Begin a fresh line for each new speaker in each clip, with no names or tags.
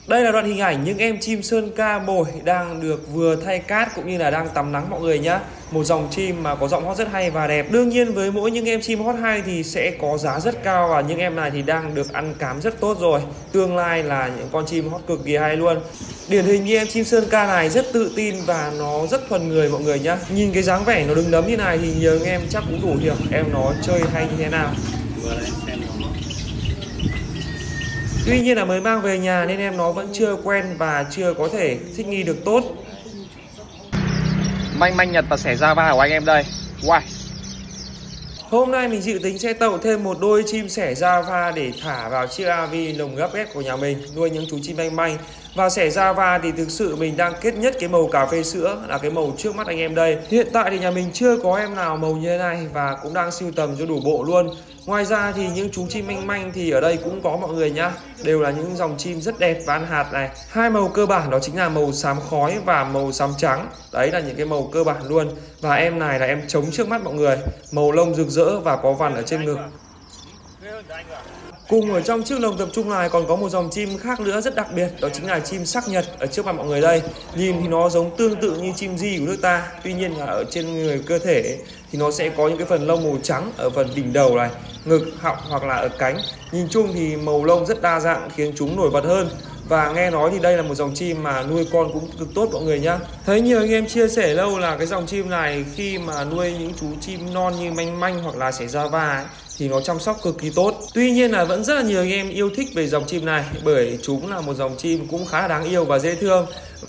Đây là đoạn hình ảnh những em chim sơn ca mồi đang được vừa thay cát cũng như là đang tắm nắng mọi người nhá. Một dòng chim mà có giọng hót rất hay và đẹp. Đương nhiên với mỗi những em chim hót hay thì sẽ có giá rất cao, và những em này thì đang được ăn cám rất tốt rồi. Tương lai là những con chim hót cực kỳ hay luôn. Điển hình như em chim sơn ca này rất tự tin và nó rất thuần người mọi người nhá. Nhìn cái dáng vẻ nó đứng đấm như này thì nhiều anh em chắc cũng đủ hiểu em nó chơi hay như thế nào. Tuy nhiên là mới mang về nhà nên em nó vẫn chưa quen và chưa có thể thích nghi được tốt.
Manh manh Nhật và sẻ Java của anh em đây. Wow.
Hôm nay mình dự tính sẽ tậu thêm một đôi chim sẻ Java để thả vào chiếc AV lồng ghép ghép của nhà mình, nuôi những chú chim manh manh. Và sẻ Java thì thực sự mình đang kết nhất cái màu cà phê sữa là cái màu trước mắt anh em đây. Hiện tại thì nhà mình chưa có em nào màu như thế này và cũng đang sưu tầm cho đủ bộ luôn. Ngoài ra thì những chú chim manh manh thì ở đây cũng có mọi người nhá. Đều là những dòng chim rất đẹp và ăn hạt này. Hai màu cơ bản đó chính là màu xám khói và màu xám trắng. Đấy là những cái màu cơ bản luôn. Và em này là em trống trước mắt mọi người. Màu lông rực rỡ và có vằn ở trên ngực. Cùng ở trong chiếc lồng tập trung này còn có một dòng chim khác nữa rất đặc biệt, đó chính là chim sắc nhật ở trước mặt mọi người đây. Nhìn thì nó giống tương tự như chim di của nước ta, tuy nhiên là ở trên người cơ thể thì nó sẽ có những cái phần lông màu trắng ở phần đỉnh đầu này, ngực, họng hoặc là ở cánh. Nhìn chung thì màu lông rất đa dạng khiến chúng nổi bật hơn. Và nghe nói thì đây là một dòng chim mà nuôi con cũng cực tốt mọi người nhá. Thấy nhiều anh em chia sẻ lâu là cái dòng chim này khi mà nuôi những chú chim non như manh manh hoặc là sẻ Java ấy, thì nó chăm sóc cực kỳ tốt. Tuy nhiên là vẫn rất là nhiều anh em yêu thích về dòng chim này, bởi chúng là một dòng chim cũng khá là đáng yêu và dễ thương.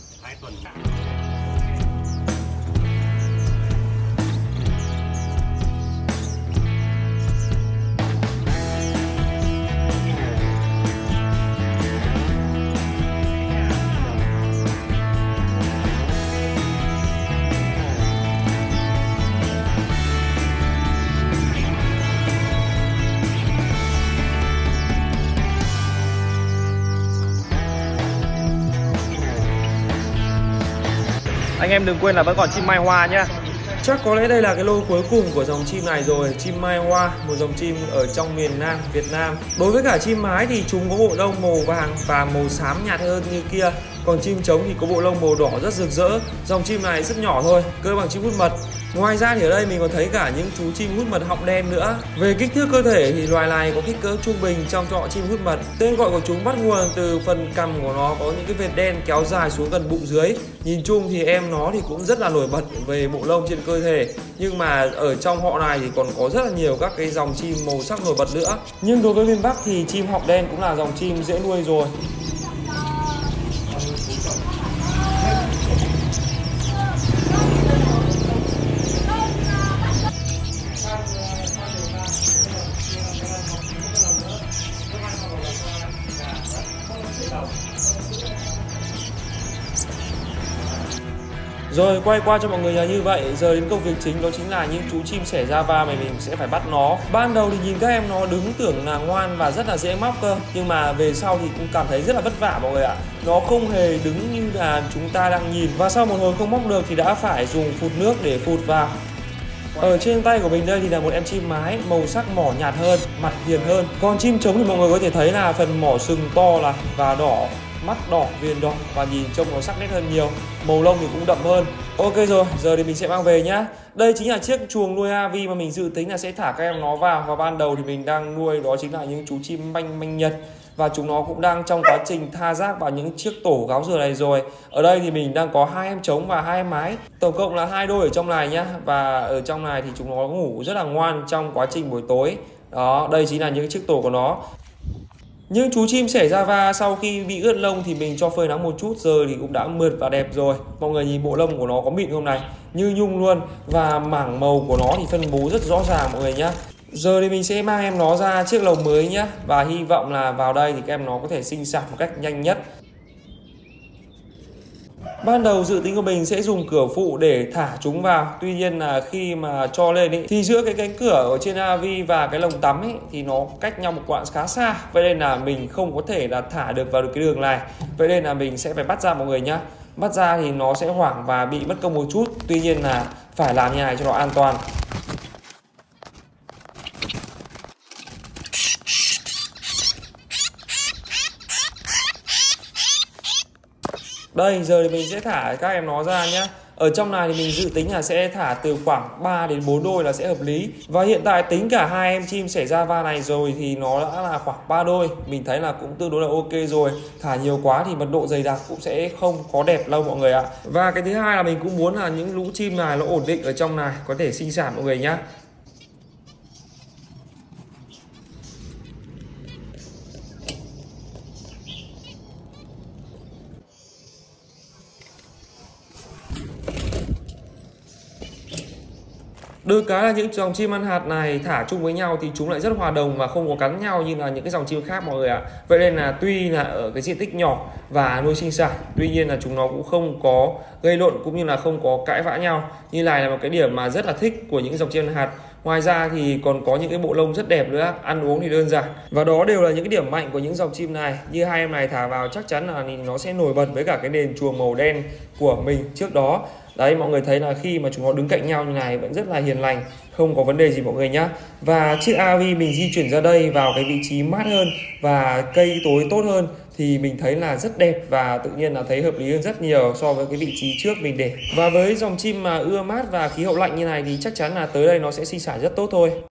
Anh em đừng quên là vẫn còn chim mai hoa nhá.
Chắc có lẽ đây là cái lô cuối cùng của dòng chim này rồi. Chim mai hoa, một dòng chim ở trong miền Nam Việt Nam. Đối với cả chim mái thì chúng có bộ lông màu vàng và màu xám nhạt hơn như kia. Còn chim trống thì có bộ lông màu đỏ rất rực rỡ. Dòng chim này rất nhỏ thôi, cơ bằng chim hút mật. Ngoài ra thì ở đây mình còn thấy cả những chú chim hút mật họng đen nữa. Về kích thước cơ thể thì loài này có kích cỡ trung bình trong trọ chim hút mật. Tên gọi của chúng bắt nguồn từ phần cằm của nó có những cái vệt đen kéo dài xuống gần bụng dưới. Nhìn chung thì em nó thì cũng rất là nổi bật về bộ lông trên cơ thể. Nhưng mà ở trong họ này thì còn có rất là nhiều các cái dòng chim màu sắc nổi bật nữa. Nhưng đối với miền Bắc thì chim họng đen cũng là dòng chim dễ nuôi rồi. Rồi quay qua cho mọi người là như vậy. Giờ đến công việc chính, đó chính là những chú chim sẻ Java mà mình sẽ phải bắt nó. Ban đầu thì nhìn các em nó đứng tưởng là ngoan và rất là dễ móc cơ, nhưng mà về sau thì cũng cảm thấy rất là vất vả mọi người ạ. Nó không hề đứng như là chúng ta đang nhìn, và sau một hồi không móc được thì đã phải dùng phụt nước để phụt vào. Ở trên tay của mình đây thì là một em chim mái, màu sắc mỏ nhạt hơn, mặt hiền hơn. Còn chim trống thì mọi người có thể thấy là phần mỏ sừng to là và đỏ, mắt đỏ, viền đỏ và nhìn trông nó sắc nét hơn nhiều. Màu lông thì cũng đậm hơn. Ok rồi, giờ thì mình sẽ mang về nhá. Đây chính là chiếc chuồng nuôi AV mà mình dự tính là sẽ thả các em nó vào. Và ban đầu thì mình đang nuôi đó chính là những chú chim manh manh Nhật. Và chúng nó cũng đang trong quá trình tha rác vào những chiếc tổ gáo dừa này rồi. Ở đây thì mình đang có 2 em trống và 2 em mái. Tổng cộng là 2 đôi ở trong này nhá. Và ở trong này thì chúng nó ngủ rất là ngoan trong quá trình buổi tối. Đó, đây chính là những chiếc tổ của nó. Những chú chim sẻ Java sau khi bị ướt lông thì mình cho phơi nắng một chút, giờ thì cũng đã mượt và đẹp rồi. Mọi người nhìn bộ lông của nó có mịn không này, như nhung luôn. Và mảng màu của nó thì phân bố rất rõ ràng mọi người nhá. Giờ thì mình sẽ mang em nó ra chiếc lồng mới nhá. Và hy vọng là vào đây thì các em nó có thể sinh sản một cách nhanh nhất. Ban đầu dự tính của mình sẽ dùng cửa phụ để thả chúng vào. Tuy nhiên là khi mà cho lên ấy, thì giữa cái cánh cửa ở trên AV và cái lồng tắm ấy, thì nó cách nhau một quãng khá xa. Vậy nên là mình không có thể là thả được vào được cái đường này. Vậy nên là mình sẽ phải bắt ra mọi người nhá. Bắt ra thì nó sẽ hoảng và bị mất công một chút. Tuy nhiên là phải làm như này cho nó an toàn. Đây giờ thì mình sẽ thả các em nó ra nhá. Ở trong này thì mình dự tính là sẽ thả từ khoảng 3 đến 4 đôi là sẽ hợp lý. Và hiện tại tính cả hai em chim sẻ Java này rồi thì nó đã là khoảng 3 đôi. Mình thấy là cũng tương đối là ok rồi. Thả nhiều quá thì mật độ dày đặc cũng sẽ không có đẹp lâu mọi người ạ. Và cái thứ hai là mình cũng muốn là những lũ chim này nó ổn định ở trong này, có thể sinh sản mọi người nhá. Được cái là những dòng chim ăn hạt này thả chung với nhau thì chúng lại rất hòa đồng và không có cắn nhau như là những cái dòng chim khác mọi người ạ. Vậy nên là tuy là ở cái diện tích nhỏ và nuôi sinh sản, tuy nhiên là chúng nó cũng không có gây lộn cũng như là không có cãi vã nhau. Như này là một cái điểm mà rất là thích của những dòng chim ăn hạt. Ngoài ra thì còn có những cái bộ lông rất đẹp nữa, ăn uống thì đơn giản. Và đó đều là những cái điểm mạnh của những dòng chim này. Như hai em này thả vào chắc chắn là nó sẽ nổi bật với cả cái nền chuồng màu đen của mình trước đó. Đấy, mọi người thấy là khi mà chúng nó đứng cạnh nhau như này vẫn rất là hiền lành, không có vấn đề gì mọi người nhá. Và chiếc AV mình di chuyển ra đây vào cái vị trí mát hơn và cây tối tốt hơn thì mình thấy là rất đẹp và tự nhiên là thấy hợp lý hơn rất nhiều so với cái vị trí trước mình để. Và với dòng chim mà ưa mát và khí hậu lạnh như này thì chắc chắn là tới đây nó sẽ sinh sản rất tốt thôi.